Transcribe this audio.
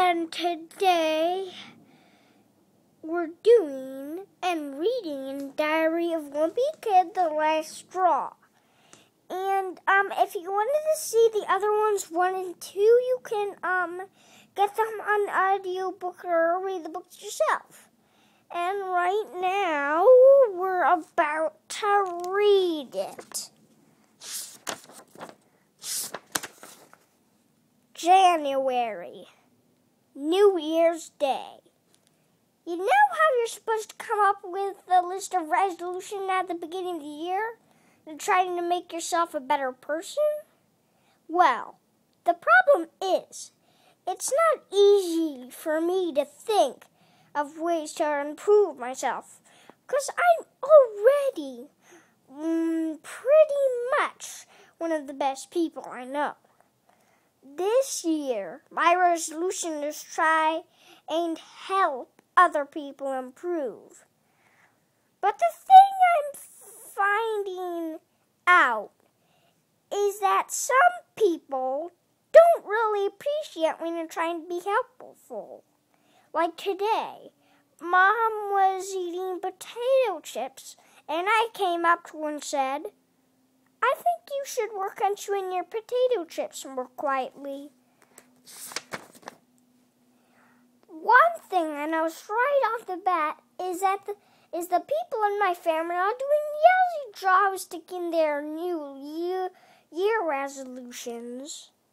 And today we're doing and reading Diary of Wimpy Kid, The Last Straw. And if you wanted to see the other ones 1 and 2, you can get them on audiobook or read the books yourself. And right now we're about to read it. January, New Year's Day. You know how you're supposed to come up with a list of resolutions at the beginning of the year and trying to make yourself a better person? Well, the problem is, it's not easy for me to think of ways to improve myself, because I'm already pretty much one of the best people I know. This year, my resolution is to try and help other people improve. But the thing I'm finding out is that some people don't really appreciate when you're trying to be helpful. Like today, Mom was eating potato chips, and I came up to her and said, "I think you should work on chewing your potato chips more quietly." One thing I noticed right off the bat is the people in my family are doing lousy jobs sticking their new year resolutions.